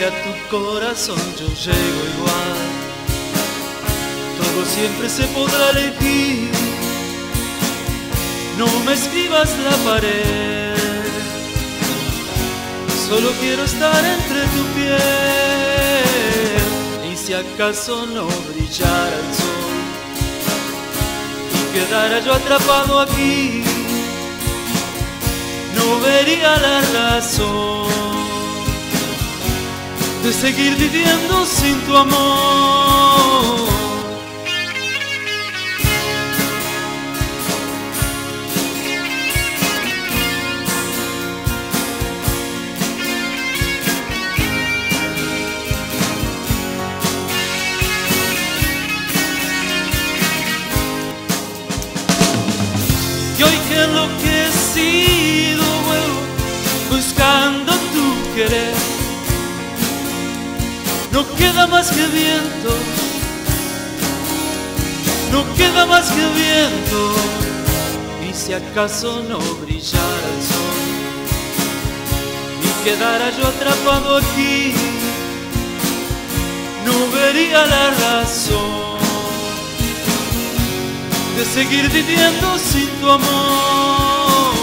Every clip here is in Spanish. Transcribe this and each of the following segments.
que a tu corazón yo llego igual. Todo siempre se podrá elegir. No me escribas la pared. Solo quiero estar entre tu piel. Y si acaso no brillara el sol y quedara yo atrapado aquí, no vería la razón de seguir viviendo sin tu amor. Y hoy que enloquecido vuelvo buscando tu querer, no queda más que viento, no queda más que viento. Y si acaso no brillara el sol y quedara yo atrapado aquí, no vería la razón de seguir viviendo sin tu amor.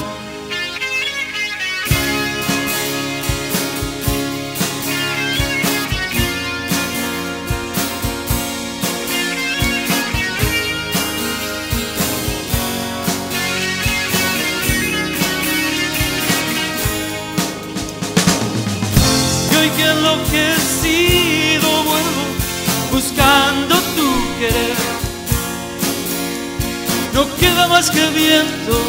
Y hoy que enloquecido vuelvo buscando tu querer, no queda más que viento,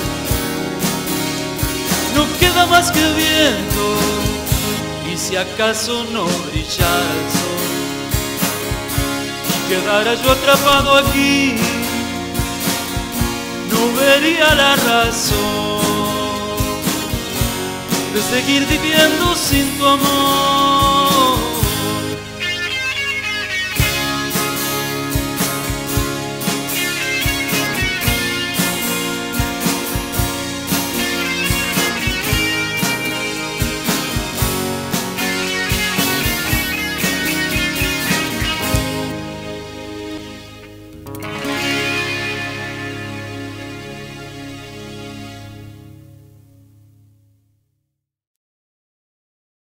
no queda más que viento. Y si acaso no brillara el sol y quedara yo atrapado aquí, no vería la razón de seguir viviendo sin tu amor.